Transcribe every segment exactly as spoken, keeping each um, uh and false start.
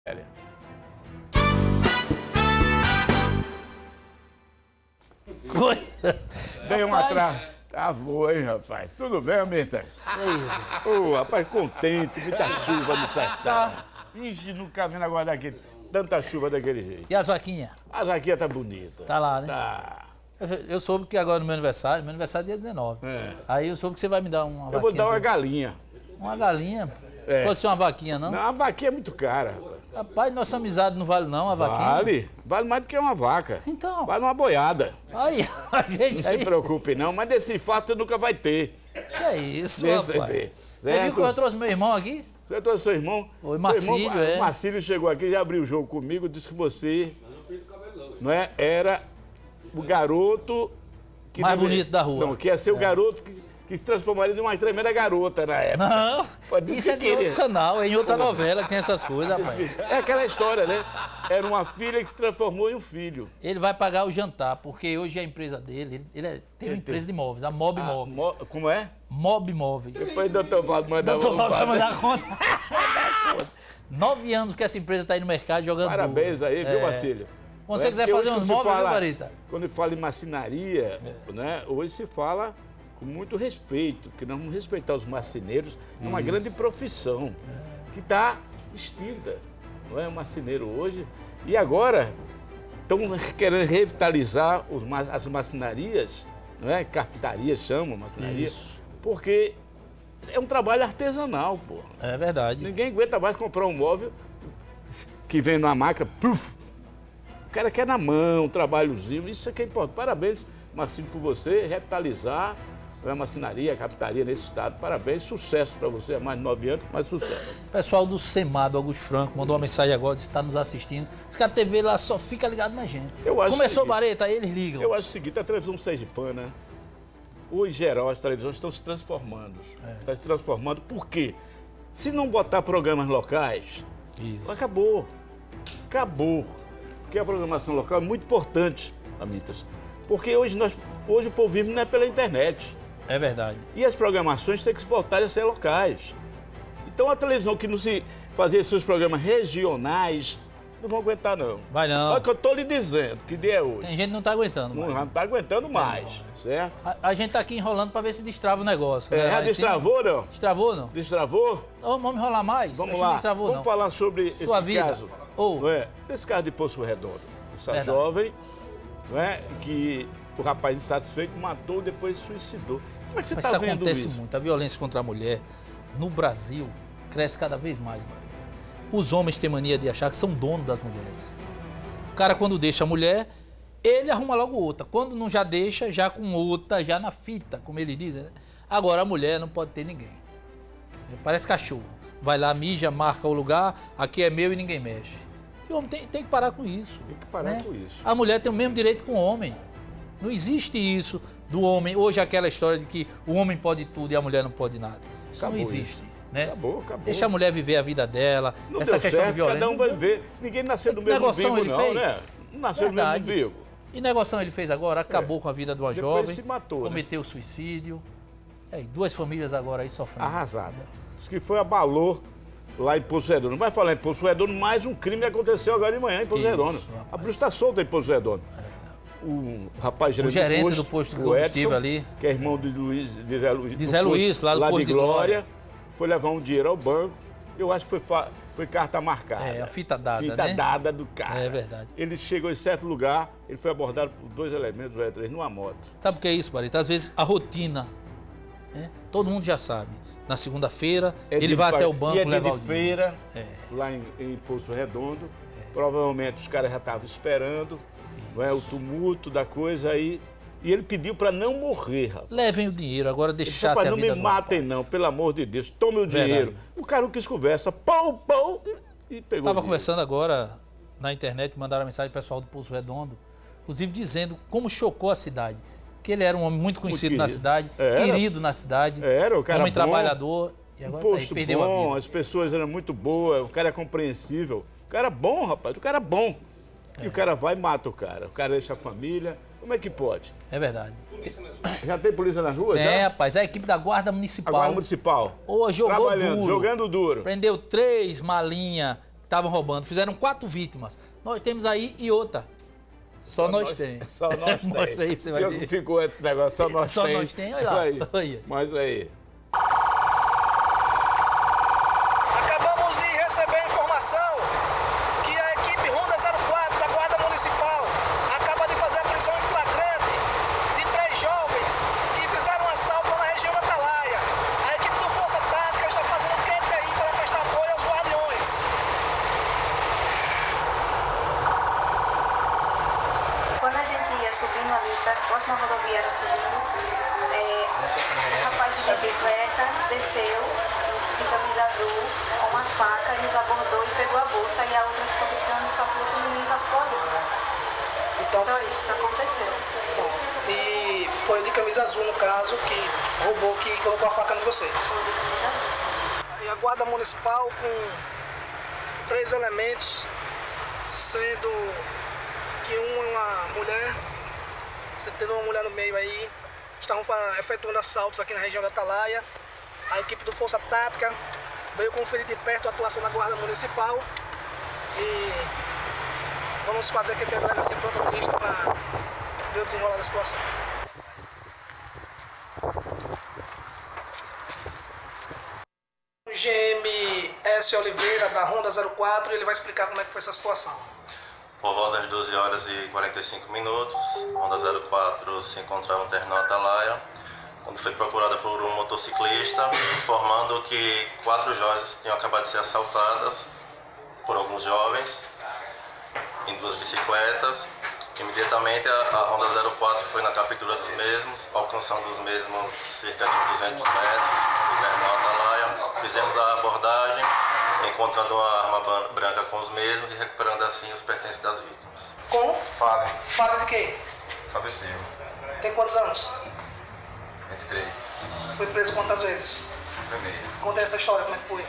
Oi. Dei um atraso. Travou, hein, rapaz? Tudo bem, Amitas? Ô, oh, rapaz, contente, muita chuva no sertão. Ixi, nunca vi negócio daqui, tanta chuva daquele jeito. E as vaquinhas? A vaquinha tá bonita. Tá lá, né? Tá. Eu, eu soube que agora no meu aniversário, meu aniversário é dia dezenove. É. Aí eu soube que você vai me dar uma vaquinha. Eu vou dar uma aqui. galinha. Uma galinha? É. Pode ser uma vaquinha, não? Não, a vaquinha é muito cara. Rapaz, nossa amizade não vale não, a vaquinha? Vale. Vale mais do que uma vaca. Então. Vale uma boiada. Aí, a gente Não aí... se preocupe não, mas desse fato nunca vai ter. Que é isso, Desse rapaz? ver. Você viu que eu trouxe meu irmão aqui? Você trouxe seu irmão? Oi, Marcílio, seu irmão, é. Marcílio chegou aqui, já abriu o jogo comigo, disse que você não é, era o garoto... Que mais deve... bonito da rua. Não, que ia ser o garoto que, que se transformaria numa tremenda garota na época. Não, Pode isso é de outro canal, é em outra novela que tem essas coisas, rapaz. É aquela história, né? Era uma filha que se transformou em um filho. Ele vai pagar o jantar, porque hoje a empresa dele, ele, ele é, tem uma empresa de imóveis, a Mob Ah, Imóveis. mo... Como é? Mob Imóveis. Depois o doutor Valdo manda Doutor Valdo vai um... mandar conta. Nove anos que essa empresa está aí no mercado jogando Parabéns duro. aí, viu, É. Marcílio? Quando você É, quiser porque fazer hoje uns se móveis, viu, fala- Barita? Quando fala em marcenaria, É. né, hoje se fala com muito respeito, porque nós vamos respeitar os marceneiros, é uma grande profissão que está extinta, não é? O marceneiro hoje. E agora estão querendo revitalizar os, ma- as marcenarias, não é? Carpintaria chama marcenaria, Isso. porque é um trabalho artesanal, pô. É verdade. Ninguém aguenta mais comprar um móvel que vem numa máquina, pluf. O cara quer na mão, um trabalhozinho, isso é que é importante. Parabéns, Marcinho, por você revitalizar a marcenaria, a capitaria nesse estado. Parabéns, sucesso para você, há mais de nove anos, mas sucesso. O pessoal do Semado, Augusto Franco, mandou uma mensagem agora, disse que está nos assistindo. Diz que a T V lá só fica ligado na gente. Eu acho Começou que- Bareta, aí eles ligam. Eu acho o seguinte, a televisão sergipana, hoje, em geral, as televisões estão se transformando. É. Estão se transformando, por quê? Se não botar programas locais, Isso. acabou. Acabou. Porque a programação local é muito importante, Amitas. Porque hoje, nós, hoje o povo vive não é pela internet. É verdade. E as programações têm que se voltar a ser locais. Então a televisão que não se fazia seus programas regionais, não vão aguentar não. Vai não. Olha o que eu estou lhe dizendo, que dia é hoje. Tem gente que não está aguentando. Não mais. está aguentando mais, certo? A, a gente tá aqui enrolando para ver se destrava o negócio. É, né? já Aí, sim. destravou, não? Destravou, não? Destravou? Então, vamos enrolar mais? Vamos Acho que lá. Não destravou, Vamos não. falar sobre Sua esse vida. caso. Ou- Não é? Esse caso de Poço Redondo. Essa Verdade. jovem, não é? Que o rapaz insatisfeito matou e depois suicidou. Como é que você Mas está isso vendo acontece isso? muito. A violência contra a mulher no Brasil cresce cada vez mais, Bareta. Os homens têm mania de achar que são donos das mulheres. O cara, quando deixa a mulher, ele arruma logo outra. Quando não já deixa, já com outra, já na fita, como ele diz. Né? Agora, a mulher não pode ter ninguém. Parece cachorro. Vai lá, mija, marca o lugar, aqui é meu e ninguém mexe. E o homem tem, tem que parar com isso. Tem que parar né? com isso. A mulher tem o mesmo direito que o homem. Não existe isso do homem. Hoje aquela história de que o homem pode tudo e a mulher não pode nada. Isso Acabou não existe. isso. Né? Acabou, acabou. Deixa a mulher viver a vida dela. Não Essa deu questão certo, de violência. cada um não vai deu. ver. Ninguém nasceu do Que mesmo negociação umbigo, ele não, fez? né? Não nasceu Verdade. do mesmo umbigo. E negociação ele fez agora, acabou com a vida de uma Depois jovem. se matou, né? Cometeu suicídio. É, e duas famílias agora aí sofrendo. Arrasada. Diz que foi, abalou lá em Poço Redondo. Não vai falar em Poço Redondo, mais um crime aconteceu agora de manhã em Poço Isso, Redondo. rapaz. A polícia está solta em Poço Redondo. O rapaz O gerente do posto de o combustível Edson, ali. que é irmão de Luiz, de Zé Luiz, De do Zé posto- Luiz, lá do posto de de Glória, Glória. foi levar um dinheiro ao banco. Eu acho que foi, fa- foi carta marcada. É, a fita dada, Fita né? dada do cara. É verdade. Ele chegou em certo lugar, ele foi abordado por dois elementos do E três numa moto. Sabe o que é isso, Barita? Às vezes a rotina, né? Todo mundo já sabe. Na segunda-feira, É ele de- vai até o banco e é dia levar de o dinheiro. feira, É. lá em, em Poço Redondo. Provavelmente os caras já estavam esperando, não é, o tumulto da coisa aí. E ele pediu para não morrer, rapaz. Levem o dinheiro, agora Ele deixasse disse, a rapaz, não vida me do matem rapaz. não, pelo amor de Deus, tome o Verdade. dinheiro. O cara não quis conversa, pão, pão, e, e pegou o Estava dinheiro. conversando agora na internet, mandaram uma mensagem pro pessoal do Poço Redondo, inclusive dizendo como chocou a cidade. Que ele era um homem muito conhecido na querido. cidade, Era. querido na cidade, Era, o cara homem bom, trabalhador, e Um agora tá aí, posto perdeu a bom, vida. as pessoas eram muito boas, o cara é compreensível. O cara é bom, rapaz, o cara é bom. E o cara vai e mata o cara. O cara deixa a família. Como é que pode? É verdade. Já tem polícia nas ruas? É, já? rapaz, a equipe da Guarda A Municipal Guarda Municipal. Ô, jogou Trabalhando, duro. jogando duro. prendeu três malinhas estavam roubando. Fizeram quatro vítimas. Nós temos aí e outra. Só, só nós, nós tem. Só nós tem. Mostra aí, você vai ver. Ficou esse negócio, só nós só tem. Só nós tem, olha lá. Aí. Olha. Mostra aí. Acabamos de receber a informação que a equipe Ronda zero quatro da Guarda Municipal acaba de fazer a prisão em flagrante de três jovens que fizeram um assalto na região da Atalaia. A equipe do Força Tática está fazendo um Q T I para prestar apoio aos guardiões. Quando a gente ia subindo ali, da próxima rodoviária subindo, é, um rapaz de bicicleta desceu, de camisa azul, com uma faca, nos abordou e pegou a bolsa e a outra ficou gritando, só que o outro menino já ficou ali. Então, só isso que aconteceu. Bom, e foi de camisa azul, no caso, que roubou, que colocou a faca em vocês. Foi de camisa azul. E a Guarda Municipal com três elementos, sendo que um é uma mulher, você tendo uma mulher no meio aí, estavam efetuando assaltos aqui na região da Atalaia. A equipe do Força Tática veio conferir de perto a atuação da Guarda Municipal e vamos fazer aqui a delegacia protagonista para ver o desenrolar da situação. G M S Oliveira, da Ronda zero quatro, ele vai explicar como é que foi essa situação. Por volta das doze horas e quarenta e cinco minutos, Ronda zero quatro se encontrava no terminal Atalaia, quando foi procurada por um motociclista, informando que quatro jovens tinham acabado de ser assaltadas por alguns jovens em duas bicicletas. Imediatamente a, a Ronda zero quatro foi na captura dos mesmos, alcançando os mesmos cerca de duzentos metros do terminal Atalaia. Fizemos a abordagem, encontrando uma arma branca com os mesmos e recuperando assim os pertences das vítimas. Com? Fábio. Fábio de quê? Fábio Silva. Tem quantos anos? vinte e três. Foi preso quantas vezes? Primeiro. Conta essa história, como é que foi?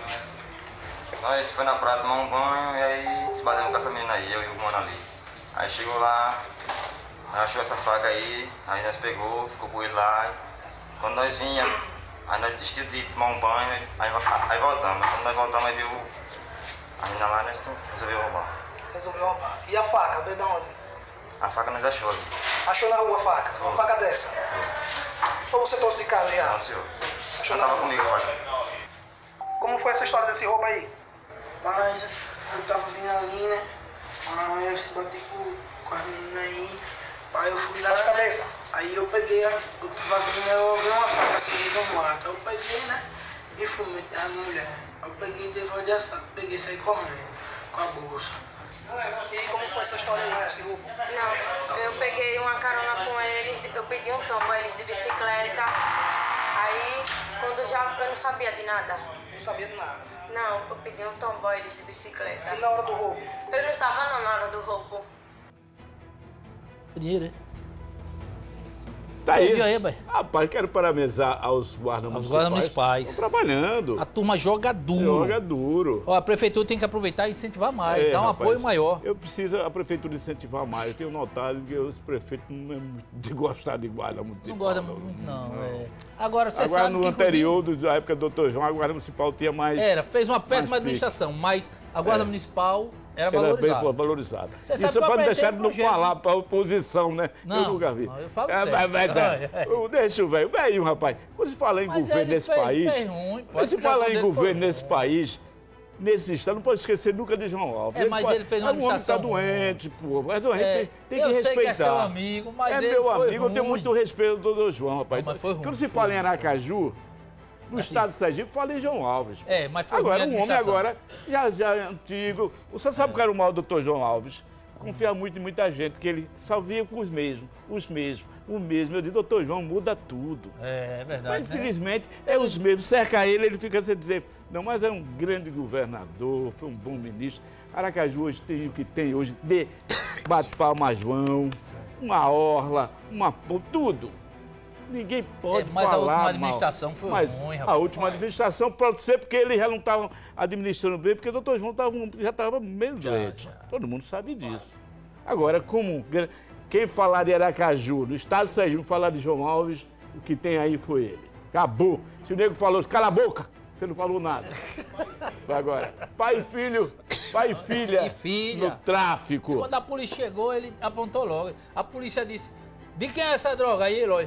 Nós foi na praia tomar um banho e aí se batemos com essa menina aí, eu e o mano ali. Aí chegou lá, achou essa faca aí, aí nós pegou, ficou com ele lá. E quando nós vinha, aí nós desistimos de tomar um banho, aí, aí voltamos. Quando nós voltamos, aí viu a menina lá, nós resolveu roubar. Resolveu roubar. E a faca, veio de onde? A faca nós achou ali. Achou na rua a faca? Foi. Uma faca dessa? Ou você trouxe de casa já? Não, senhor. Achou Não na tava rua? comigo a faca. Como foi essa história desse roubo aí? Mas eu tava vindo ali, né? Aí eu se bati com, com as meninas aí. Aí eu fui lá. Na cabeça? Aí eu peguei, a- eu tava vindo, eu vi uma faca assim no mato. Eu peguei, né? E fui meter a mulher. Eu peguei depois de assalto, peguei e saí correndo com a bolsa. E como foi essa história aí, esse roubo? Não, eu peguei uma carona com eles, eu pedi um tombo a eles de bicicleta. Aí, quando já eu não sabia de nada. Não sabia de nada. Não, eu pedi um tombo a eles de bicicleta. E na hora do roubo? Eu não tava não na hora do roubo. Dinheiro, hein? Tá aí. Você viu aí, pai? Rapaz, quero parabenizar aos guardas Aos municipais. guardas municipais. Estão trabalhando. A turma joga duro. Joga duro. Ó, a prefeitura tem que aproveitar e incentivar mais, É, dar um rapaz, apoio maior. Eu preciso a prefeitura incentivar mais. Eu tenho notado que os prefeitos não é muito de gostar de guarda municipal. Não gosta muito, não. É. Agora, você Agora, sabe no que, anterior, do- da época do doutor João, a guarda municipal tinha mais... era, fez uma péssima mais administração, mas a guarda É. municipal era Era bem valorizada. valorizada. Você Isso sabe que eu pode apresentei deixar de um não projeto. falar para a oposição, né? Não, eu nunca vi. não, eu falo é, sério. mas, mas, é, Ai, ai. eu- deixa o velho. Velho, rapaz, quando se fala em Mas governo ele nesse fez- país... fez ruim, pô. Quando A se administração fala em dele foi governo ruim. nesse país, nesse estado, não pode esquecer nunca de João Alves. É, mas pode- ele fez uma é um homem que está administração ruim. doente, pô. Mas a gente É, tem, tem eu que sei respeitar. que é seu amigo, mas é ele meu foi amigo, eu tenho ruim. muito respeito do doutor João, rapaz. Não, mas foi ruim, Quando se foi fala em ruim. Aracaju, no estado de Sergipe, fala em João Alves. pô. É, mas foi Agora, ruim a um homem administração. agora, já, já é antigo. Você sabe qual era o mal do doutor João Alves? Confia muito em muita gente, que ele só via com os mesmos, os mesmos, o mesmo. Eu digo, doutor João, muda tudo. É, é verdade. Mas, né? infelizmente, é os mesmos. Cerca ele, ele fica sem dizer, não, mas é um grande governador, foi um bom ministro. Aracaju hoje tem o que tem hoje de bate-palma João, uma orla, uma po- tudo. Ninguém pode É, mas a falar última mal. administração foi Mas ruim, a rapaz. última administração pode ser porque eles já não estavam administrando bem, porque o doutor João tava, já estava meio doente. já. Todo mundo sabe disso. Agora, como quem falar de Aracaju, no estado de Sergipe, falar de João Alves, o que tem aí foi ele. Acabou. Se o nego falou, cala a boca, você não falou nada. Agora, pai e filho Pai e filha, E filha. no tráfico. Quando a polícia chegou, ele apontou logo. A polícia disse, de quem é essa droga aí, Eloy?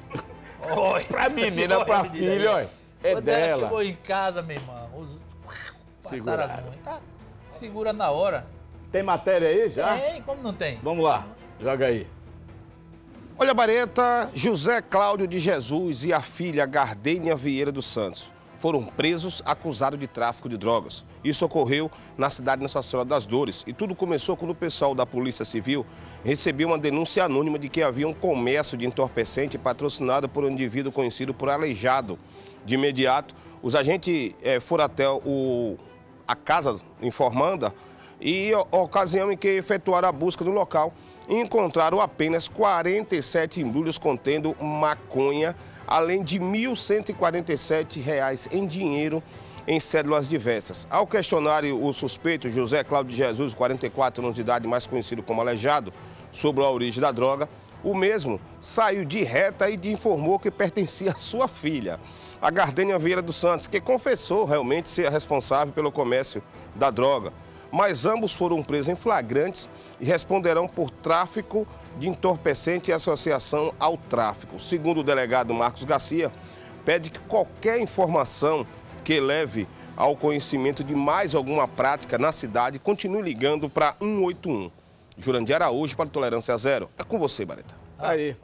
Oi. Pra menina, pra filha, olha. É Quando dela. ela chegou em casa, meu irmão, os... passaram as mãos. Tá, segura na hora. Tem matéria aí já? Tem, como não tem? Vamos lá, joga aí. Olha, Bareta, José Cláudio de Jesus e a filha Gardênia Vieira dos Santos foram presos acusados de tráfico de drogas. Isso ocorreu na cidade de Nossa Senhora das Dores. E tudo começou quando o pessoal da Polícia Civil recebeu uma denúncia anônima de que havia um comércio de entorpecente patrocinado por um indivíduo conhecido por Aleijado. De imediato, os agentes eh, foram até o, a casa informando e a, a ocasião em que efetuaram a busca no local, encontraram apenas quarenta e sete embrulhos contendo maconha, além de mil cento e quarenta e sete reais em dinheiro em cédulas diversas. Ao questionar o suspeito, José Cláudio de Jesus, quarenta e quatro anos de idade, mais conhecido como Aleijado, sobre a origem da droga, o mesmo saiu de reta e informou que pertencia à sua filha, a Gardênia Vieira dos Santos, que confessou realmente ser a responsável pelo comércio da droga. Mas ambos foram presos em flagrantes e responderão por tráfico de entorpecente e associação ao tráfico. Segundo o delegado Marcos Garcia, pede que qualquer informação que leve ao conhecimento de mais alguma prática na cidade continue ligando para um oito um. Jurandir Araújo para Tolerância Zero. É com você, Bareta. Aí.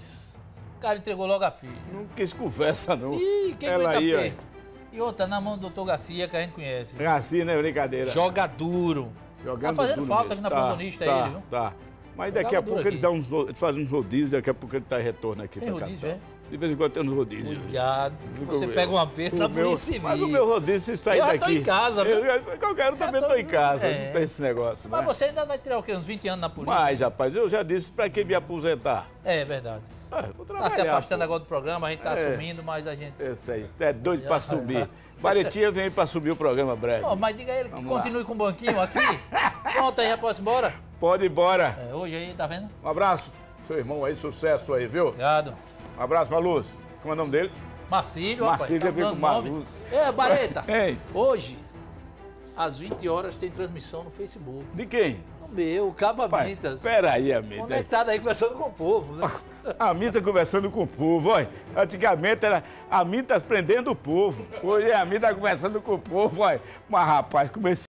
O cara entregou logo a filha. Não quis conversa, não. Ih, quem Ela aguenta aí, peito? E outra, na mão do doutor Garcia, que a gente conhece. Garcia, não é brincadeira. Joga duro. Jogando Tá fazendo duro falta mesmo. aqui na Tá, plantonista tá, ele, viu? Tá. Mas Jogava daqui a duro pouco ele, aqui. dá uns, ele faz uns rodízios, daqui a pouco ele tá retorno aqui Tem pra cá. rodízio, é? De vez em quando tem uns rodízios. Cuidado, que você O meu- pega um aperto na o meu- polícia civil. Mas o meu rodízio, se sair Eu já daqui... tô em casa, viu? Eu, eu, qualquer um também Já tô tô- em casa, é. não tem esse negócio, Mas né? você ainda vai tirar o quê? Uns vinte anos na polícia? Mas, rapaz, eu já disse pra quem me aposentar. É verdade. Ah, vou Tá trabalhar, se afastando pô. agora do programa, a gente tá É. assumindo, mas a gente... Esse aí, é doido pra subir. Baretinha vem pra subir o programa breve. Ó, mas diga a ele que Vamos continue com o banquinho aqui. Pronto, aí já posso ir embora? Pode ir embora. É, hoje aí, tá vendo? Um abraço, seu irmão aí, sucesso aí, viu? Obrigado. Um abraço, Maluz. Como é o nome dele? Marcílio, rapaz. Marcílio, tá eu vi dando com nome. Maluz. É, Bareta. Ei. Hoje, às vinte horas, tem transmissão no Facebook. De quem? No meu, Cabo Pai, Amitas. peraí, Amita. Conectado aí, conversando com o povo. Né? A Amita conversando com o povo, olha. Antigamente era a Amita prendendo o povo. Hoje é a Amita conversando com o povo, olha. Mas, rapaz, comecei.